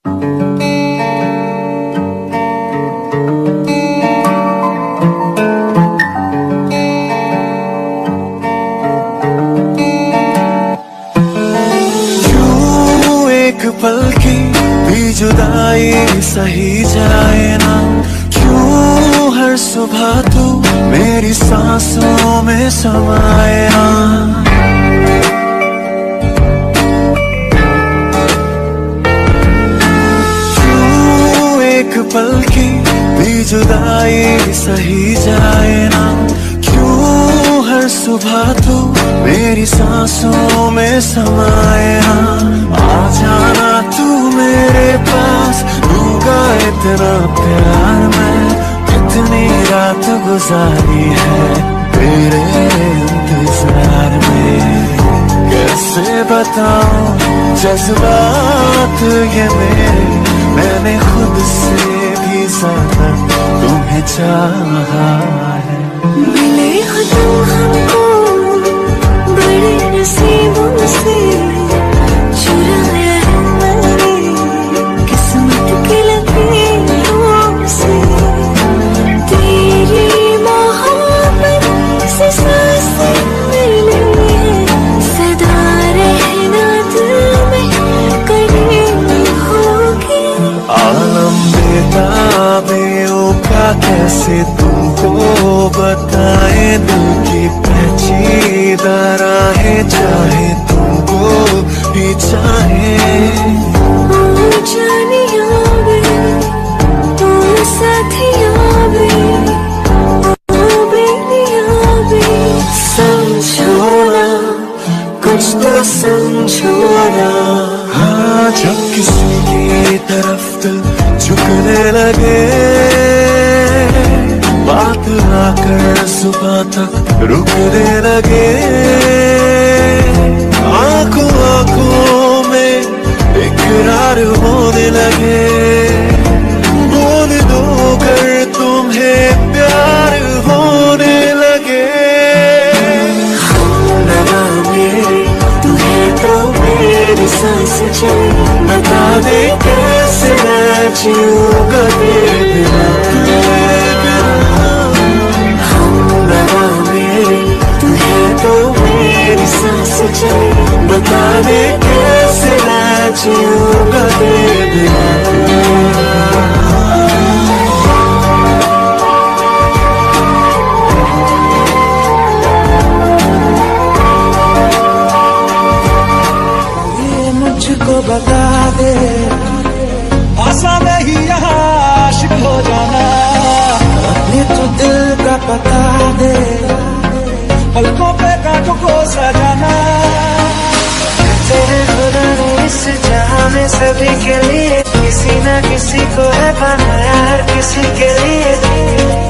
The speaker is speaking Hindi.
एक पल की भी जुदाई सही जाए ना, क्यों हर सुबह तू मेरी सांसों में समाए ना। क्यों एक पल की भी जुदाई सही जाए ना, क्यों हर सुबह तू मेरी सांसों में समाए ना। आ जाना तू मेरे पास, दूंगा इतना प्यार मैं, कितनी रात गुजारी है तेरे इंतजार में। कैसे बताऊं जज्बात ये मेरे, मैंने खुद से भी ज्यादा तुम्हें चाहा है। मिले हो तुम हमको बड़े नसीबों से, चुराया है मैंने किस्मत की लकीरों से। तेरी मोहब्बत से सांसें मिली है, सदा रहना दिल में करीब होगी। आलम बेताबियों का कैसे तुमको बताए, दिल की पेचीदा राहें चाहे तुमको भी चाहे। जानिया वे, ओ साथिया वे, ओ बेनिया वे, समझो ना कुछ तो समझो ना। हाँ, जब किसी की तरफ दिल झुकने लगे, बात आकर सुबह तक रुकने लगे। आंखों आंखों में इकरार होने लगे, बोल दो कर तुम्हें प्यार होने लगे। हम लगा मेरे तू है तो मेरी सांस चले, बता दे कैसे मैं जीऊंगा तेरे बिना। बता दे कैसे मैं जीऊंगा तेरे बिना। ये मुझको बता दे, आसान नहीं यहाँ आशिक हो जाना। अपने तो दिल का पता दे, पलकों पे कांटों को सजाना। तेरे खुदा ने इस जहां में सभी के लिए किसी न किसी को है बनाया, हर किसी के लिए।